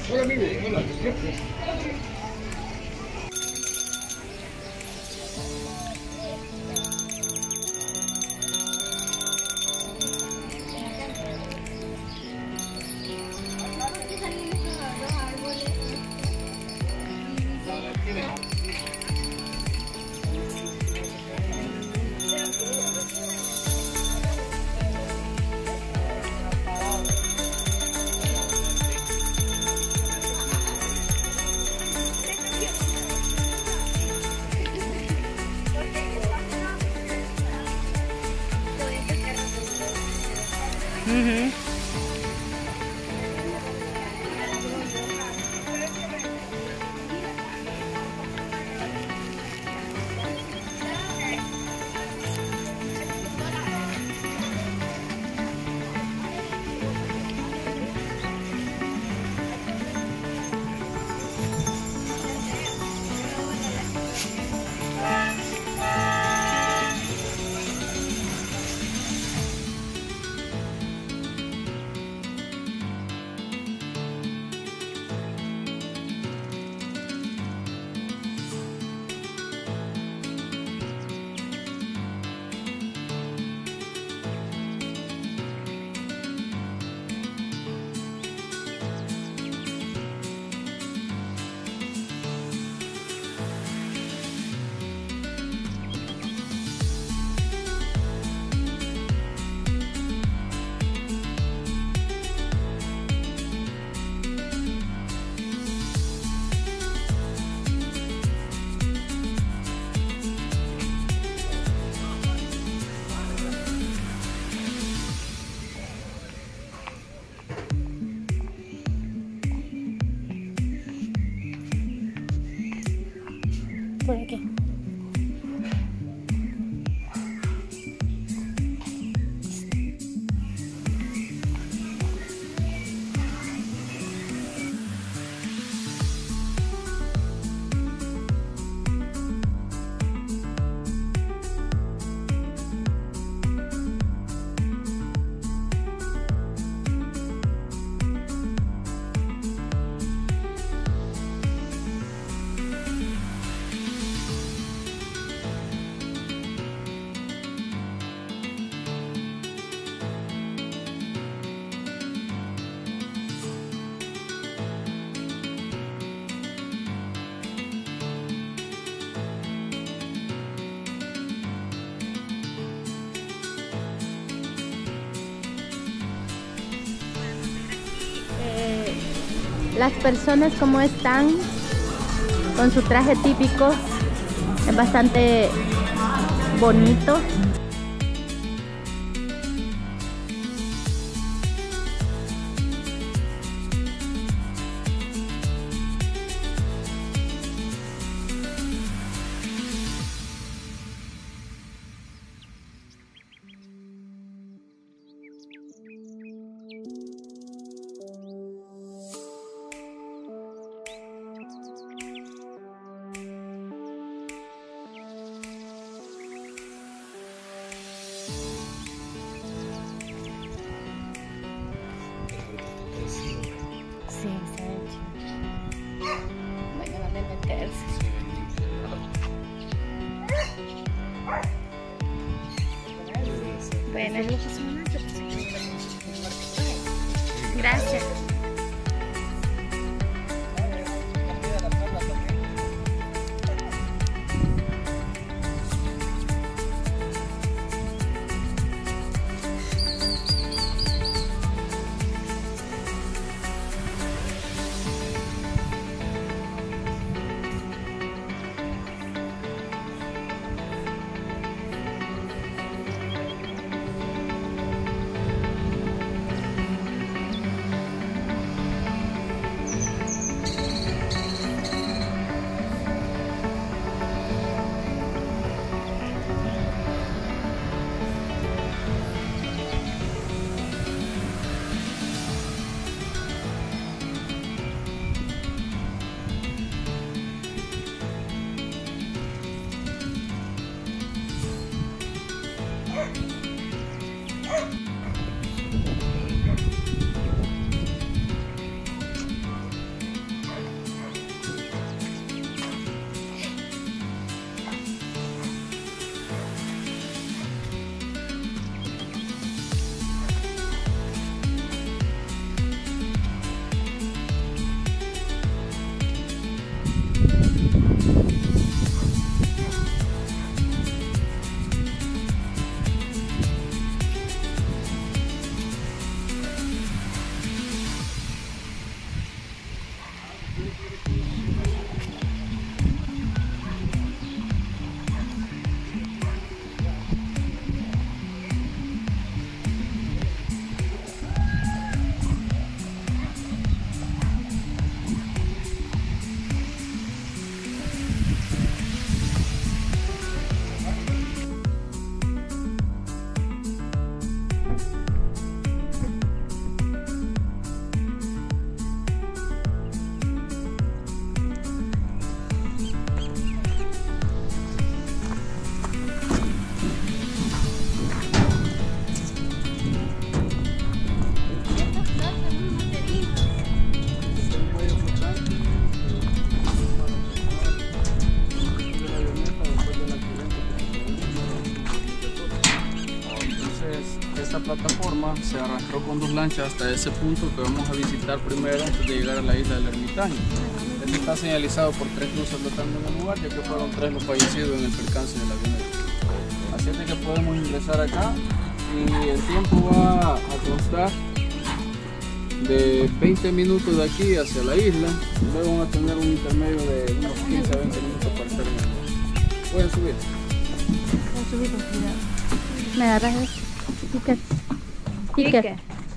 Hola, mire, hola. Ujú. Por aquí. Las personas como están con su traje típico es bastante bonito. Sí, se ha hecho. Bueno, ¿dónde meterse? Bueno, gracias. plataforma se arrastró con 2 lanchas hasta ese punto que vamos a visitar primero antes de llegar a la isla del Ermitaño. Este está señalizado por 3 cruces flotando en el lugar, ya que fueron 3 los fallecidos en el percance del avioneta. Así es que podemos ingresar acá y el tiempo va a constar de 20 minutos de aquí hacia la isla. Luego van a tener un intermedio de unos 15 a 20 minutos para estar en el lugar. Pueden subir. Pueden subir con cuidado. ¿Me agarras eso? Iker. Iker.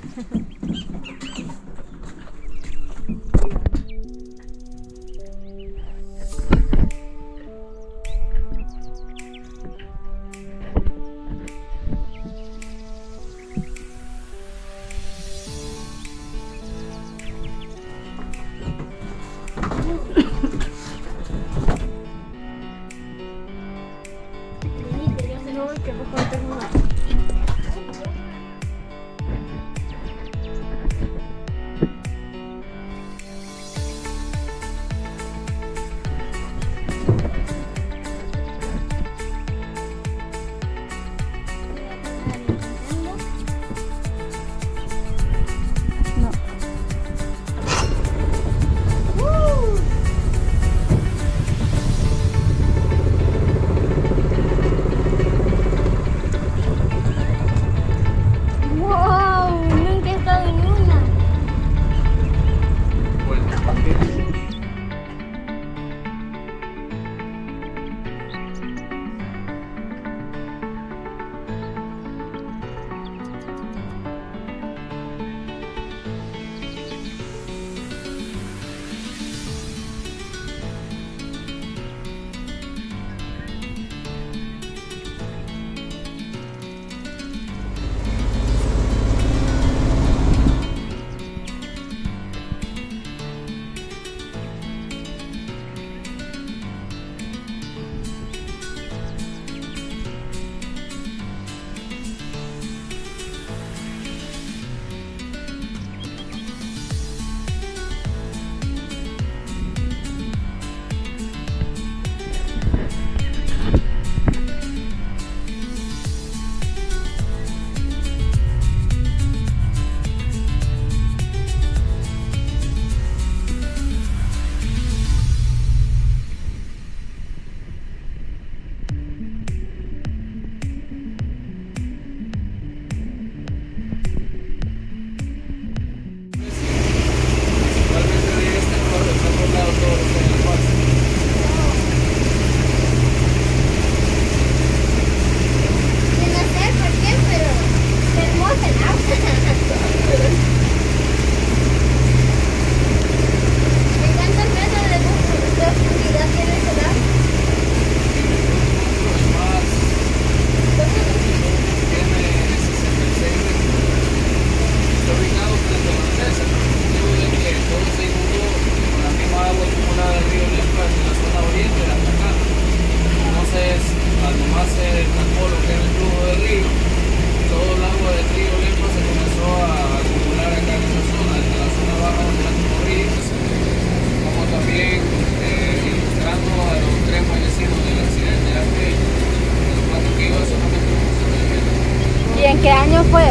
¿En qué año fue?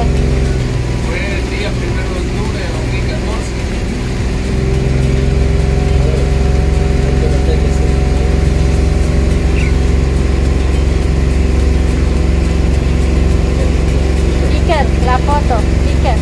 Fue el día 1 de octubre de 2014. Iker, la foto. Iker.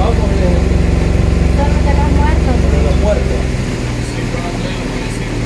porque Solo de los muertos. de los muertos. sí fueron tres los fallecidos.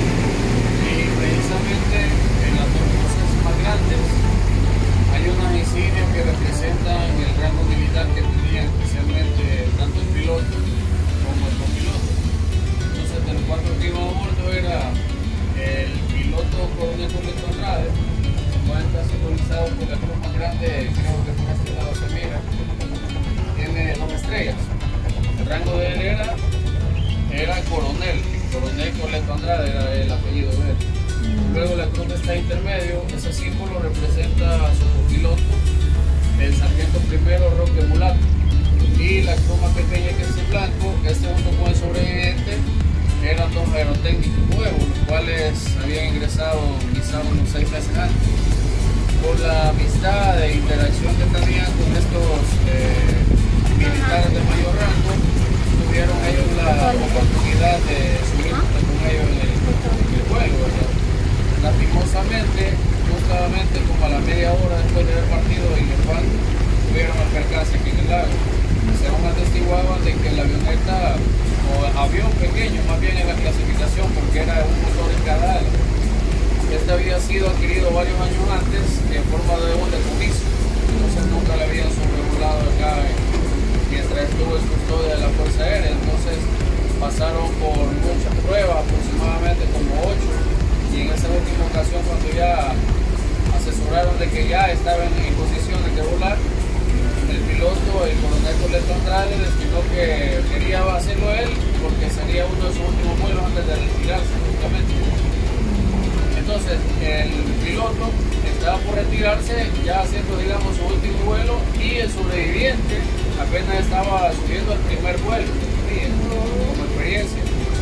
Y precisamente en las dos cosas más grandes hay unas insignias que representan el rango militar que tenían especialmente tanto el piloto como el copiloto. Entonces, de los cuatro que iban a bordo era el piloto coronel Carleto Andrade, se encuentra simbolizado por la cruz más grande, creo que por este lado se mira, tiene 2 estrellas. El rango de él era coronel Carleto Andrade, era el apellido de él. Luego la cruz está intermedio, ese símbolo representa a su copiloto, el sargento primero Roque Mulato. Y la cruz más pequeña que es en blanco, este junto con el sobreviviente, eran 2 aerotécnicos nuevos, los cuales habían ingresado quizá unos 6 meses antes. Por la amistad e interacción que tenían con estos militares de mayor rango, tuvieron ellos la oportunidad de subir con ellos en el vuelo, ¿verdad? Lastimosamente, justamente como a la media hora después de haber partido en el cual tuvieron el percance aquí en el lago. Según atestiguaban de que la avioneta o avión pequeño, más bien en la clasificación, porque era un motor en cada ala, este había sido adquirido varios años antes en forma de un decomiso, entonces nunca le habían sobrevolado acá mientras estuvo en custodia de la Fuerza Aérea. Entonces pasaron por muchas pruebas, aproximadamente como 8, y en esa última ocasión, cuando ya asesoraron de que ya estaban en condiciones de volar, el piloto, el coronel Carleto Andrade, destinó que quería hacerlo él porque sería uno de sus últimos vuelos antes de retirarse justamente. Entonces el piloto estaba por retirarse, ya haciendo, digamos, su último vuelo, y el sobreviviente apenas estaba subiendo el primer vuelo, como experiencia.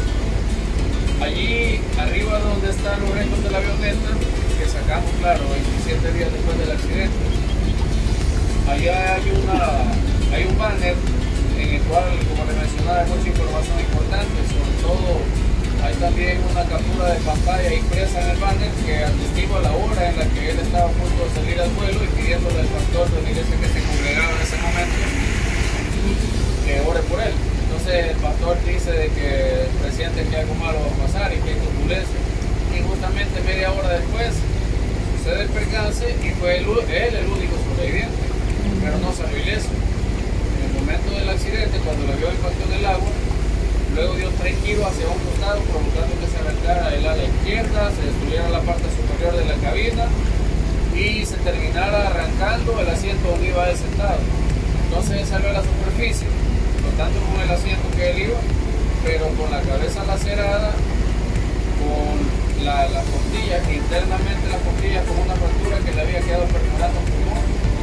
Allí arriba donde están los restos de la avioneta, que sacamos, claro, 27 días después del accidente, allá hay un banner en el cual, como les mencionaba, hay mucha información importante. Sobre todo hay también una captura de pantalla impresa en el banner que atestigua la hora en la que él estaba a punto de salir al vuelo y pidiéndole al pastor de la iglesia que se congregaba en ese momento que ore por él. Entonces el pastor dice de que presiente que algo malo va a pasar y que hay turbulencia, y justamente media hora después sucede el percance y fue él el único sobreviviente, pero no salió ileso. En el momento del accidente, cuando el avión impactó en el agua, luego dio 3 giros hacia un costado, provocando que se arrancara el ala izquierda, se destruyera la parte superior de la cabina y se terminara arrancando el asiento donde iba él sentado. Entonces él salió a la superficie, flotando con el asiento que él iba, pero con la cabeza lacerada, con las costillas, internamente las costillas con una fractura que le había quedado perforando un pulmón.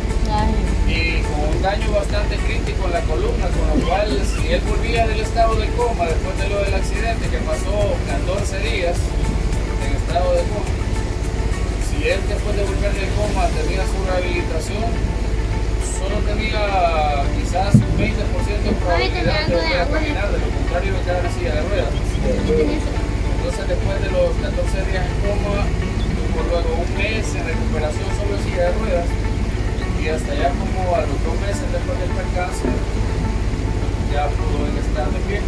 Y con un daño bastante crítico en la columna, con lo cual, si él volvía del estado de coma después de lo del accidente, que pasó 14 días en estado de coma, si él después de volver del coma tenía su rehabilitación, solo tenía quizás un 20% de probabilidad de volver a caminar, de lo contrario de quedar en silla de ruedas. Entonces, después de los 14 días en coma, tuvo luego un mes en recuperación solo en silla de ruedas, y hasta ya como a los 2 meses después del percance ya pudo estar de pie.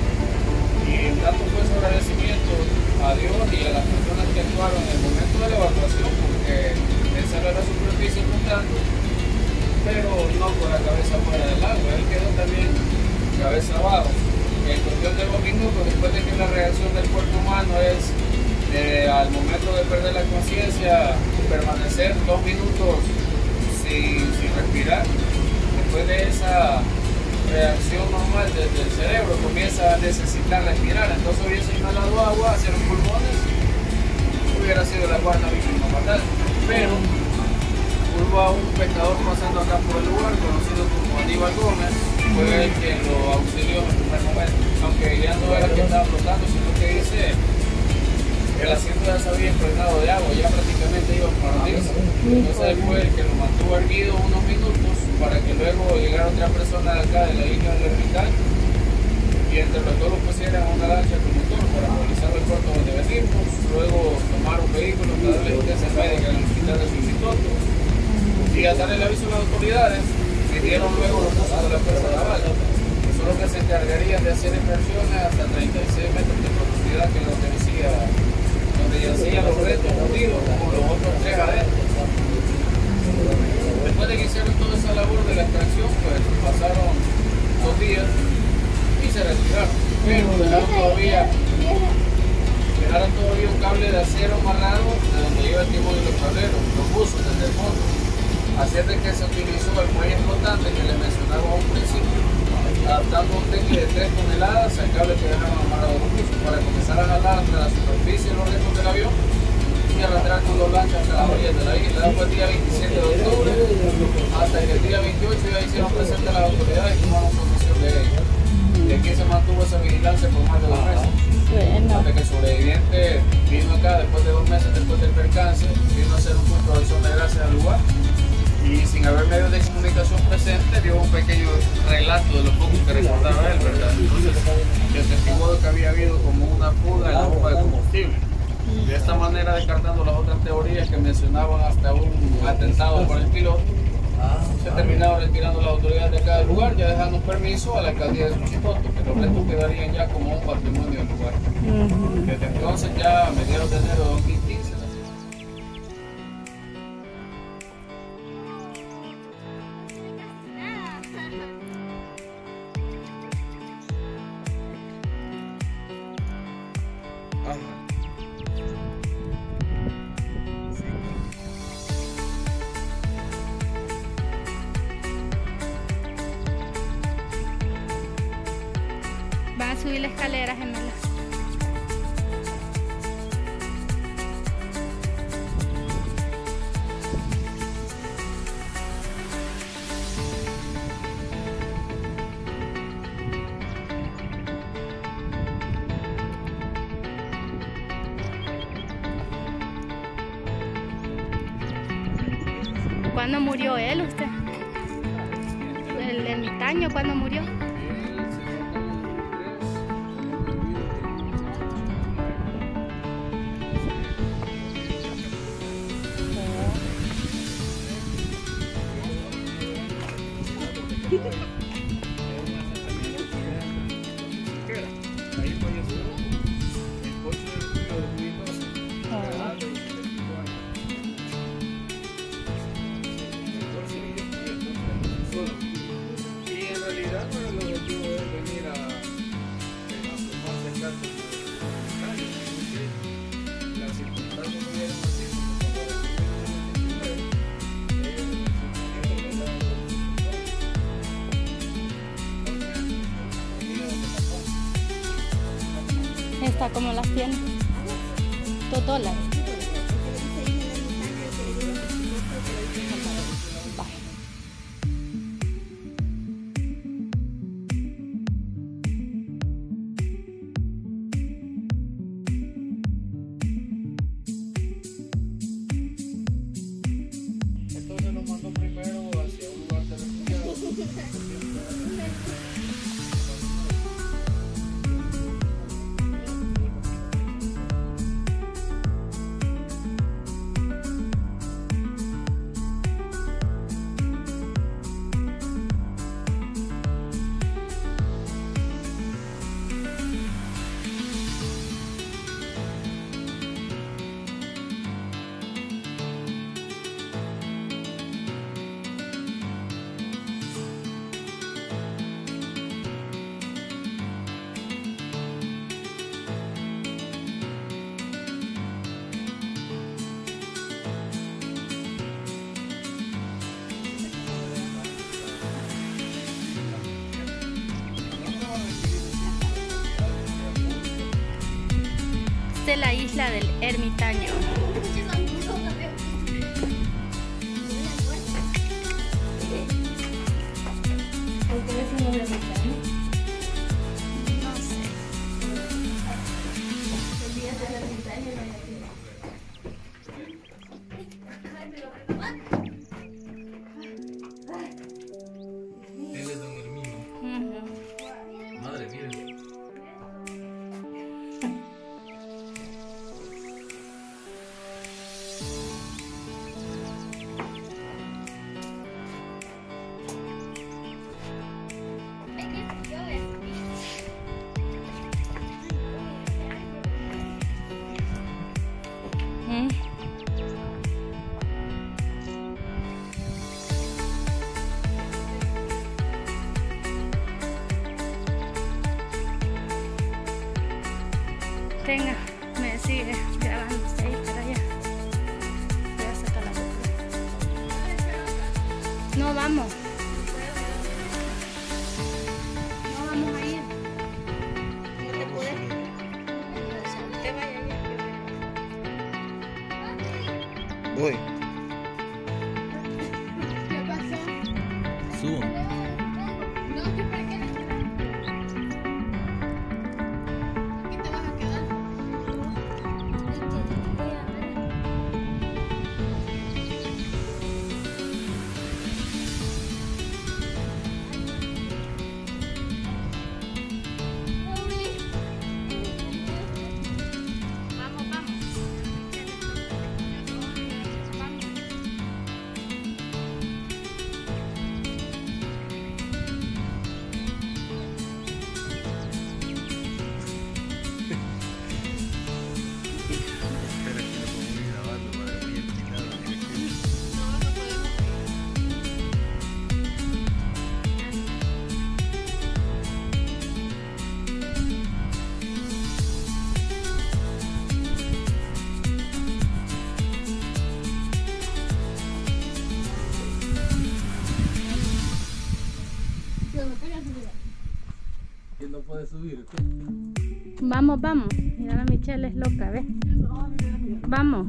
Y tanto fue su agradecimiento a Dios y a las personas que actuaron en el momento de la evacuación, porque él salió a la superficie flotando, pero no con la cabeza fuera del agua, él quedó también cabeza abajo. En cuestión de 2 minutos, después de que la reacción del cuerpo humano es al momento de perder la conciencia, permanecer 2 minutos sin respirar, después de esa reacción normal desde el cerebro comienza a necesitar respirar, entonces hubiese inhalado agua hacia los pulmones, hubiera sido la 4ª víctima fatal. Pero hubo a un pescador pasando acá por el lugar, conocido como Aníbal Gómez, fue el que lo auxilió en el primer momento, aunque ya no era que estaba flotando, sino que dice el asiento ya se había impregnado de agua, ya prácticamente iba a partirse. Entonces él fue el que lo mantuvo erguido unos minutos para que luego llegara otra persona de acá de la isla del Ermitaño y entre los dos lo pusieran a una lancha con motor para movilizar el puerto donde venimos, luego tomar un vehículo para darle asistencia médica en el hospital de Suicitoto y al darle el aviso a las autoridades, de pidieron luego los usos de la fuerza naval, solo que se encargarían de hacer inversiones hasta 36 metros de profundidad, que es lo que decía, donde yacían los restos hundidos con los otros 3 adentro. Después de que hicieron toda esa labor de la extracción, pues pasaron 2 días y se retiraron, pero dejaron todavía un cable de acero amarrado de donde iba el timón y los tableros, los buzos desde el fondo. Así es de que se utilizó el muelle flotante que les mencionaba a un principio, adaptando un tecle de 3 toneladas al cable que dejaron amarrado los buzos para comenzar a jalar hasta la superficie de los restos del avión y arrastrar con los lanchas hasta las orillas de la isla. Fue el día 27 de octubre, hasta que el día 28 ya hicieron presente a las autoridades y tomaron posesión de ellos. Y aquí se mantuvo esa vigilancia por más de 2 meses. Bueno. Hasta que el sobreviviente vino acá después de 2 meses después del percance, vino a hacer un culto de acción de gracias al lugar y sin haber medios de comunicación presentes dio un pequeño relato de lo poco que recordaba él, ¿verdad? Entonces, el testigo de que había habido como una fuga en la bomba de combustible. De esta manera, descartando las otras teorías que mencionaban hasta un atentado por el piloto, se terminaron retirando las autoridades de cada lugar, ya dejando un permiso a la alcaldía de Suchitoto, que los restos quedarían ya como un patrimonio del lugar. Desde entonces, ya a mediados de enero de 2015, Van a subir la escalera, gemela. ¿Cuándo murió él, usted? El ermitaño, ¿cuándo murió? ahí falleció el 8 de julio de 2012, a la edad de 74 años. Y en realidad no era el objetivo de venir a formarse acá como voluntario, sino que las circunstancias no eran así, como por el 19, ellos Está como las tiene. $2. entonces nos mandó primero hacia un lugar de refugiados. Esta es la isla del ermitaño. ¿Por qué decimos ermitaño? No sé. El día del ermitaño no hay aquí. Él es don Herminio. Madre mía. Tenga, me sigue grabándose ahí para allá. Voy a sacar la boca. No vamos. No vamos a ir. No te puedes ir. Usted vaya allá. Voy. ¿Qué pasó? Subo. No, ¿qué para qué? Aquí te vas a quedar. Vamos, vamos. Espera que lo podemos ir grabando para que vaya explicado. No, no podemos. ¿Quién no puede subir? Vamos, vamos. Mira, la Michelle es loca, ¿ves? Vamos.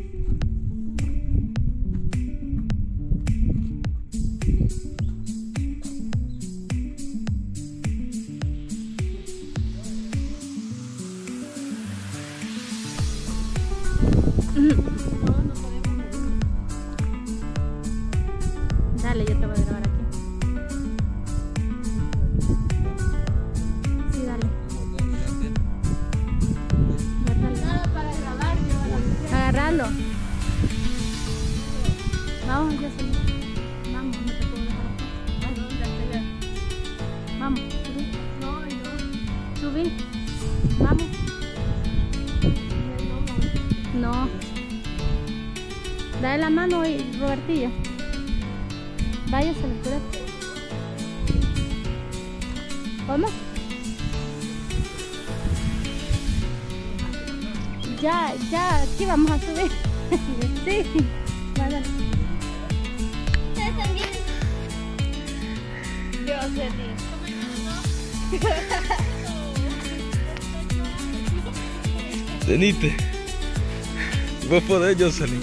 Dale, yo te voy a grabar aquí. Sí, dale. Para grabar, agárralo. Vamos, ya se. Vamos, no te puedo dejar aquí. Vamos, subí. No. Subí. Vamos. No. Dale la mano y Robertillo. Váyase, apúrate. ¿Cómo? Ya, aquí vamos a subir. Sí, vale. ¿Ustedes también? Yo sé, Venite. Vos podés, Jocelyn.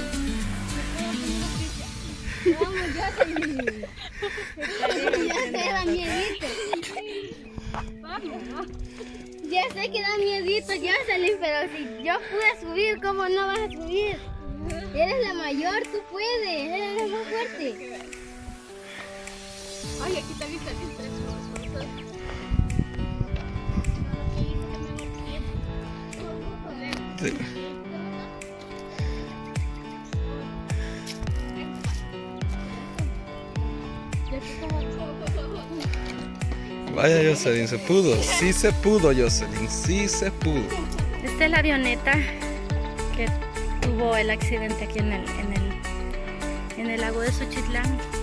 Vamos, Jocelyn. Ya sé, da miedito. Vamos. Ya sé que da miedito, Jocelyn, pero si yo pude subir, ¿cómo no vas a subir? Eres la mayor, tú puedes, eres la más fuerte. Ay, aquí está lista, Sí. Vaya, Jocelyn, se pudo. Sí se pudo, Jocelyn. Sí se pudo. Esta es la avioneta que tuvo el accidente aquí en el lago de Xochitlán.